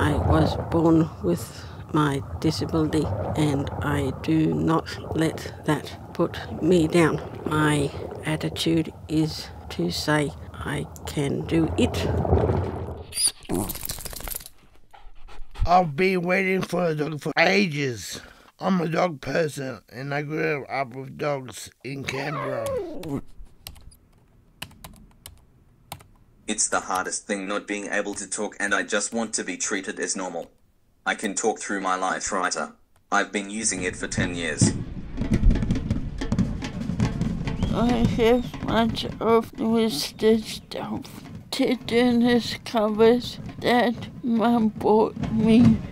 I was born with my disability and I do not let that put me down. My attitude is to say I can do it. I've been waiting for a dog for ages. I'm a dog person and I grew up with dogs in Canberra. It's the hardest thing not being able to talk, and I just want to be treated as normal. I can talk through my life writer. I've been using it for 10 years. I have much of twisted stuff. Tetanus covers that Mum bought me